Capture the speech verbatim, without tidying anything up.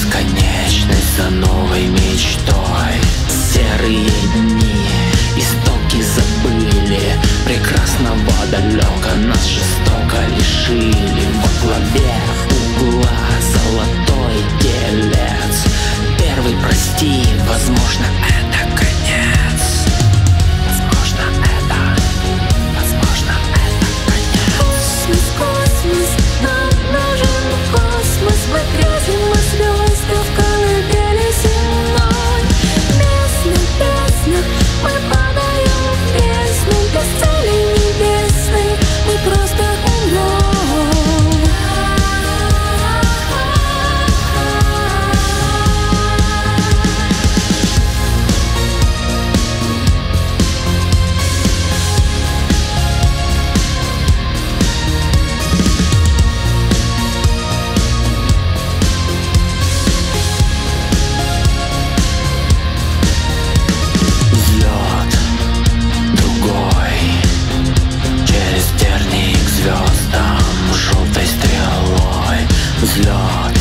бесконечность за новой мечтой. Серые дни, истоки забыли, прекрасного далека нас жестоко лишили. Во главе угла золотой телец. Первый прости, возможно, это конец. Возможно, это, возможно, это конец. Космос, космос, нам нужен космос. Мы грезим о звездах в колыбели земной. Песня, песня, мы падаем в бездну. Без цели небесной мы просто умрем. Взлет другой через тернии к звездам желтой стрелой. Взлет